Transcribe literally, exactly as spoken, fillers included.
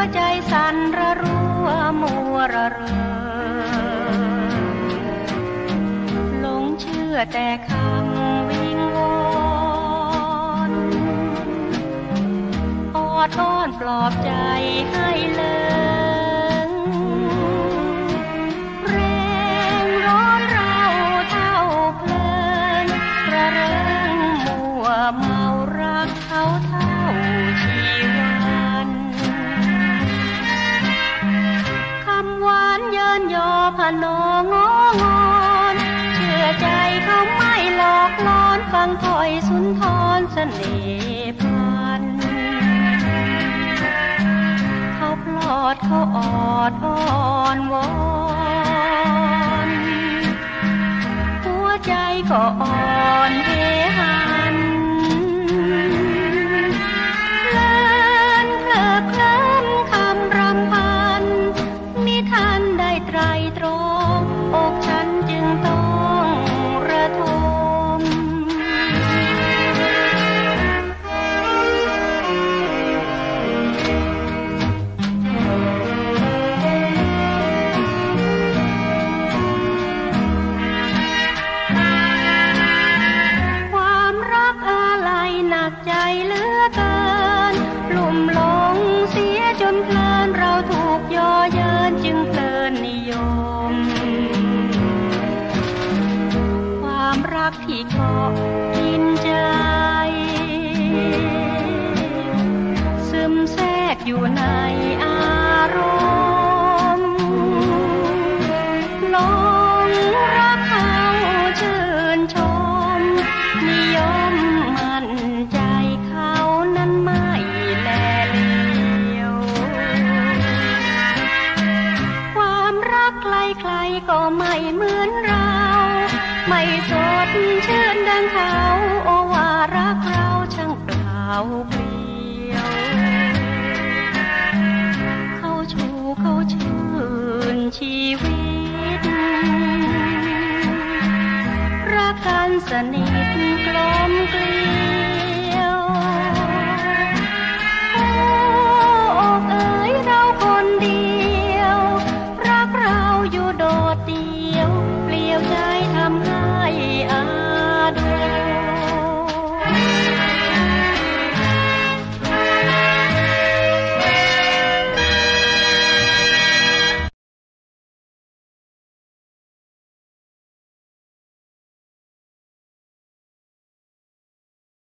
ใจสั่นระรัวมัวระเริงหลงเชื่อแต่คำวิงวอนออดอ้อนปลอบใจให้เลิงแรงร้อนเราเท่าเพลินระเริงมัวเมารักเขาเท่าชีวันคำหวานเยินยอพนององอนเชื่อใจเขาไม่หลอกล้อนฟังถ้อยสุนทรเสน่ห์พันเขาพลอดเขาออดอ้อนวอนหัวใจก็อ่อนเทหันเพลินเพลิดเพลินคำรำพันมิทันได้ไตรตรองอกฉันจึงต้องระทมความรักอะไรหนักใจเหลือเกินลุ่มหลงเสียจนเพลินเราถูกย่อเยินจึงเพลินนิยมความรักที่เกาะกินใจซึมแทรกอยู่ในอารมณ์หลงรักเขาชื่นชมนิยมมั่นใจเขานั้นไม่แลเหลียวความรักใครๆก็ไม่เหมือนเราไม่สดชื่นดังเขาโอว่ารักเราช่างเปล่าเปลี่ยวเขาชูเขาชื่นชีวิตรักกันสนิทกลมเกลี